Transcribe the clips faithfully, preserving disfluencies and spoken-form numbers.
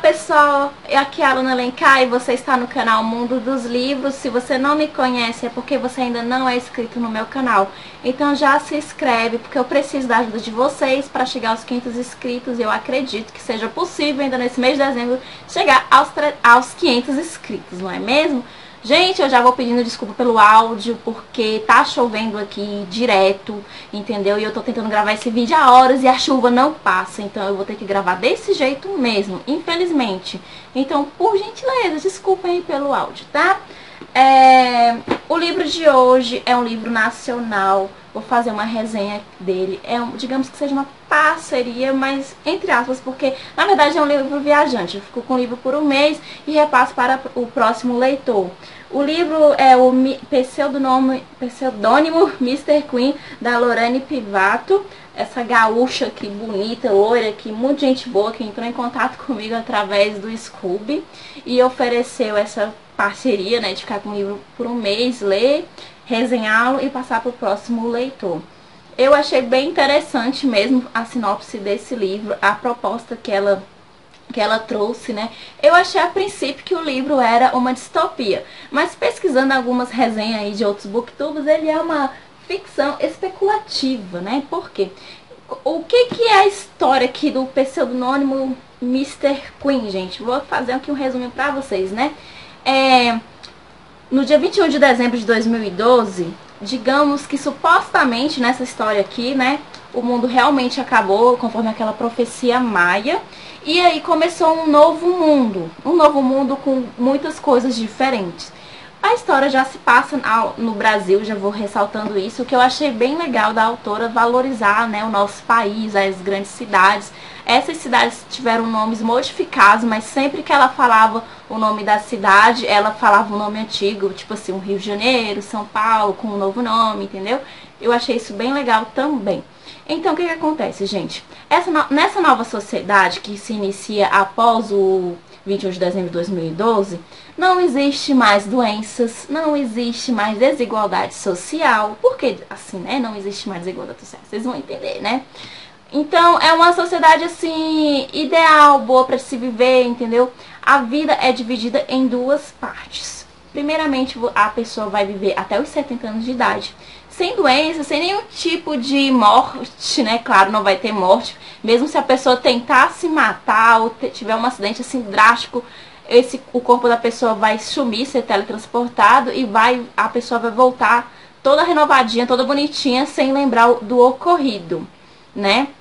pessoal, aqui é a Aluna Alencar e você está no canal Mundo dos Livros. Se você não me conhece é porque você ainda não é inscrito no meu canal. Então já se inscreve, porque eu preciso da ajuda de vocês para chegar aos quinhentos inscritos. E eu acredito que seja possível ainda nesse mês de dezembro chegar aos, aos quinhentos inscritos, não é mesmo? Gente, eu já vou pedindo desculpa pelo áudio, porque tá chovendo aqui direto, entendeu? E eu tô tentando gravar esse vídeo há horas e a chuva não passa, então eu vou ter que gravar desse jeito mesmo, infelizmente. Então, por gentileza, desculpem aí pelo áudio, tá? É... O livro de hoje é um livro nacional, vou fazer uma resenha dele. É um, digamos que seja uma parceria, mas entre aspas, porque na verdade é um livro viajante. Eu fico com o livro por um mês e repasso para o próximo leitor. O livro é o pseudônimo, pseudônimo mister Queen, da Lorane Pivato. Essa gaúcha aqui, bonita, loira, aqui, muito gente boa, que entrou em contato comigo através do Scooby e ofereceu essa parceria, né, de ficar com o livro por um mês, ler, resenhá-lo e passar para o próximo leitor. Eu achei bem interessante mesmo a sinopse desse livro, a proposta que ela, que ela trouxe, né? Eu achei a princípio que o livro era uma distopia, mas pesquisando algumas resenhas aí de outros booktubers, ele é uma ficção especulativa, né? Por quê? O que que é a história aqui do pseudônimo mister Queen, gente? Vou fazer aqui um resumo pra vocês, né? É, no dia vinte e um de dezembro de dois mil e doze, digamos que supostamente nessa história aqui, né, o mundo realmente acabou conforme aquela profecia maia. E aí começou um novo mundo, um novo mundo com muitas coisas diferentes. A história já se passa no Brasil, já vou ressaltando isso, o que eu achei bem legal da autora valorizar, né, o nosso país, as grandes cidades. Essas cidades tiveram nomes modificados, mas sempre que ela falava o nome da cidade, ela falava um nome antigo, tipo assim, o Rio de Janeiro, São Paulo, com um novo nome, entendeu? Eu achei isso bem legal também. Então, o que que acontece, gente? Essa no... Nessa nova sociedade que se inicia após o vinte e um de dezembro de dois mil e doze, não existe mais doenças, não existe mais desigualdade social. Por que assim, né? Não existe mais desigualdade social. Vocês vão entender, né? Então, é uma sociedade, assim, ideal, boa para se viver, entendeu? A vida é dividida em duas partes. Primeiramente, a pessoa vai viver até os setenta anos de idade, sem doença, sem nenhum tipo de morte, né? Claro, não vai ter morte. Mesmo se a pessoa tentar se matar ou tiver um acidente, assim, drástico, esse, o corpo da pessoa vai sumir, ser teletransportado e vai, a pessoa vai voltar toda renovadinha, toda bonitinha, sem lembrar do ocorrido, né?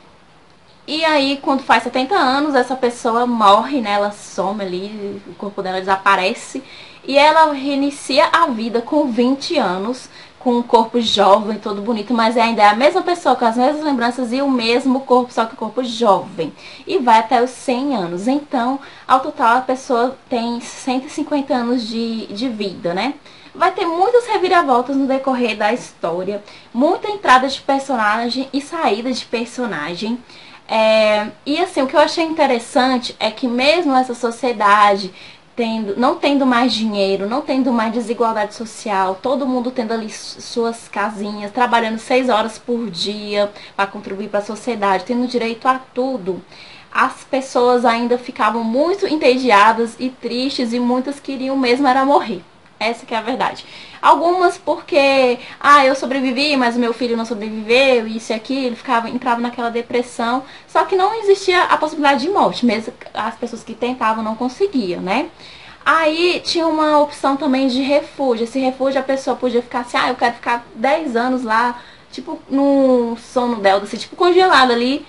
E aí, quando faz setenta anos, essa pessoa morre, né? Ela some ali, o corpo dela desaparece. E ela reinicia a vida com vinte anos, com um corpo jovem, todo bonito. Mas ainda é a mesma pessoa, com as mesmas lembranças e o mesmo corpo, só que o corpo jovem. E vai até os cem anos. Então, ao total, a pessoa tem cento e cinquenta anos de, de vida, né? Vai ter muitas reviravoltas no decorrer da história. Muita entrada de personagem e saída de personagem. É, e assim, o que eu achei interessante é que mesmo essa sociedade tendo, não tendo mais dinheiro, não tendo mais desigualdade social, todo mundo tendo ali suas casinhas, trabalhando seis horas por dia para contribuir para a sociedade, tendo direito a tudo, as pessoas ainda ficavam muito entediadas e tristes e muitas queriam mesmo era morrer. Essa que é a verdade. Algumas porque, ah, eu sobrevivi, mas o meu filho não sobreviveu, isso e aquilo, ficava, entrava naquela depressão. Só que não existia a possibilidade de morte, mesmo as pessoas que tentavam não conseguiam, né? Aí tinha uma opção também de refúgio. Esse refúgio a pessoa podia ficar assim, ah, eu quero ficar dez anos lá, tipo, no sono dela, assim, tipo, congelada ali.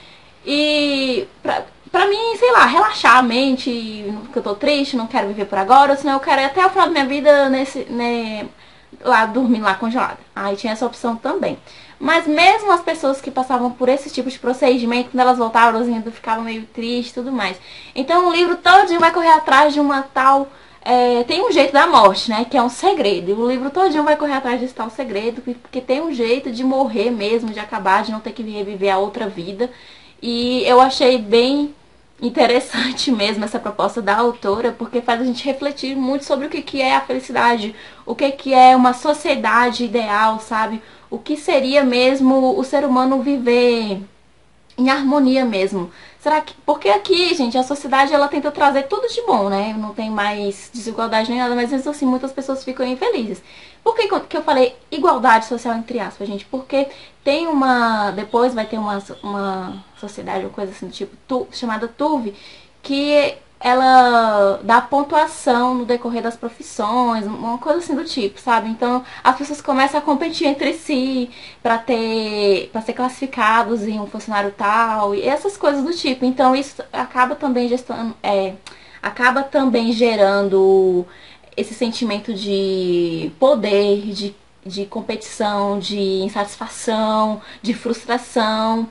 E pra, pra mim, sei lá, relaxar a mente, porque eu tô triste, não quero viver por agora, senão eu quero ir até o final da minha vida nesse, né, lá dormindo lá congelada. Aí tinha essa opção também. Mas mesmo as pessoas que passavam por esse tipo de procedimento, quando elas voltavam, elas ainda ficavam meio tristes e tudo mais. Então o livro todinho vai correr atrás de uma tal... É, tem um jeito da morte, né? Que é um segredo. E o livro todinho vai correr atrás desse tal segredo, porque tem um jeito de morrer mesmo, de acabar, de não ter que reviver a outra vida. E eu achei bem interessante mesmo essa proposta da autora, porque faz a gente refletir muito sobre o que, que é a felicidade, o que, que é uma sociedade ideal, sabe? O que seria mesmo o ser humano viver em harmonia mesmo, Será que... Porque aqui, gente, a sociedade, ela tenta trazer tudo de bom, né? Não tem mais desigualdade nem nada, mas mesmo assim, muitas pessoas ficam infelizes. Por que, que eu falei igualdade social, entre aspas, gente? Porque tem uma... Depois vai ter uma, uma sociedade, uma coisa assim do tipo, tu, chamada TUV, que ela dá pontuação no decorrer das profissões, uma coisa assim do tipo, sabe? Então as pessoas começam a competir entre si para ter, para ser classificados em um funcionário tal e essas coisas do tipo. Então isso acaba também gestando, é, acaba também gerando esse sentimento de poder, de, de competição, de insatisfação, de frustração.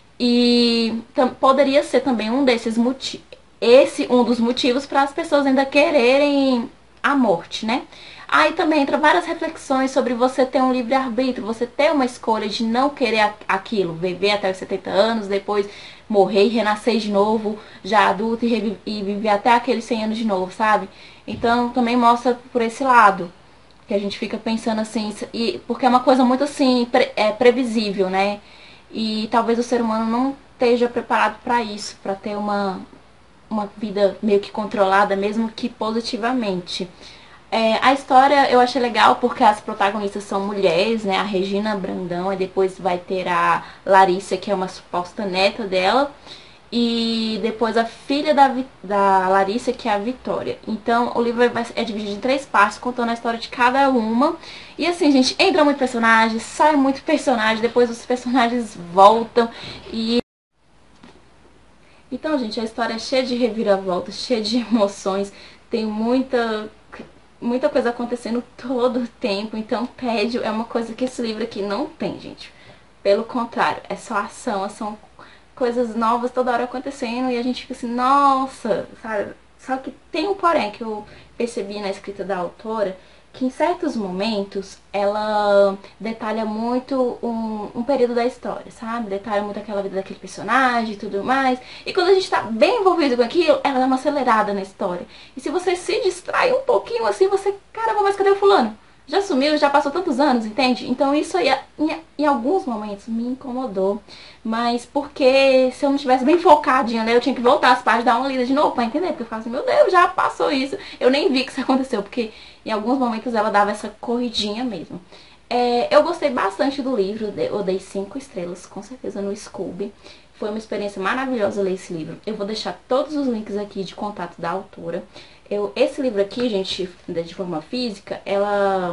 E poderia ser também um desses motivos, esse um dos motivos para as pessoas ainda quererem a morte, né? Aí também entra várias reflexões sobre você ter um livre-arbítrio, você ter uma escolha de não querer aquilo, viver até os setenta anos, depois morrer e renascer de novo, já adulto, e, e viver até aqueles cem anos de novo, sabe? Então também mostra por esse lado, que a gente fica pensando assim, e, porque é uma coisa muito assim, pre, é, previsível, né? E talvez o ser humano não esteja preparado para isso, para ter uma, uma vida meio que controlada, mesmo que positivamente. É, a história eu achei legal porque as protagonistas são mulheres, né? A Regina Brandão, e depois vai ter a Larissa, que é uma suposta neta dela. E depois a filha da, da Larissa, que é a Vitória. Então o livro é dividido em três partes, contando a história de cada uma. E assim, gente, entra muito personagem, sai muito personagem, depois os personagens voltam. E então, gente, a história é cheia de reviravoltas, cheia de emoções. Tem muita, muita coisa acontecendo todo o tempo. Então, tédio é uma coisa que esse livro aqui não tem, gente. Pelo contrário, é só ação, são coisas novas toda hora acontecendo e a gente fica assim, nossa, sabe? Só que tem um porém que eu percebi na escrita da autora, que em certos momentos ela detalha muito um, um período da história, sabe? Detalha muito aquela vida daquele personagem e tudo mais. E quando a gente tá bem envolvido com aquilo, ela dá uma acelerada na história. E se você se distrai um pouquinho assim, você, caramba, mas cadê o fulano? Já sumiu, já passou tantos anos, entende? Então isso aí, em, em alguns momentos, me incomodou. Mas porque se eu não estivesse bem focadinha, né, eu tinha que voltar as páginas, dar uma lida de novo pra entender. Porque eu falo assim, meu Deus, já passou isso. Eu nem vi que isso aconteceu, porque em alguns momentos ela dava essa corridinha mesmo. É, eu gostei bastante do livro, eu dei cinco estrelas, com certeza, no Scooby. Foi uma experiência maravilhosa ler esse livro. Eu vou deixar todos os links aqui de contato da autora. Eu, esse livro aqui, gente, de forma física, ela...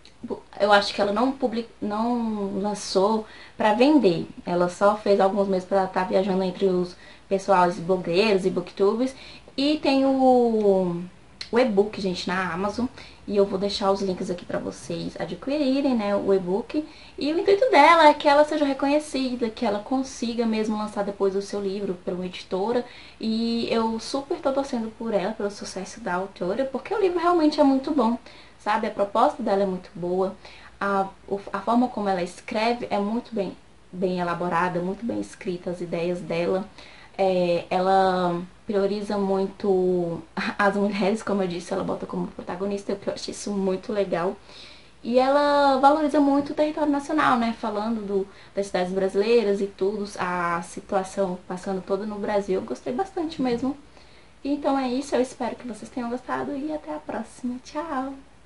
Eu acho que ela não, public, não lançou pra vender. Ela só fez alguns meses pra ela estar viajando entre os pessoais blogueiros e booktubers. E tem o, o e-book, gente, na Amazon. E eu vou deixar os links aqui pra vocês adquirirem, né, o e-book. E o intuito dela é que ela seja reconhecida, que ela consiga mesmo lançar depois o seu livro por uma editora. E eu super tô torcendo por ela, pelo sucesso da autora, porque o livro realmente é muito bom, sabe? A proposta dela é muito boa, a, a forma como ela escreve é muito bem, bem elaborada, muito bem escrita, as ideias dela. É, ela prioriza muito as mulheres, como eu disse, ela bota como protagonista, o que eu achei isso muito legal. E ela valoriza muito o território nacional, né? Falando do, das cidades brasileiras e tudo, a situação passando toda no Brasil. Eu gostei bastante mesmo. Então é isso, eu espero que vocês tenham gostado e até a próxima. Tchau!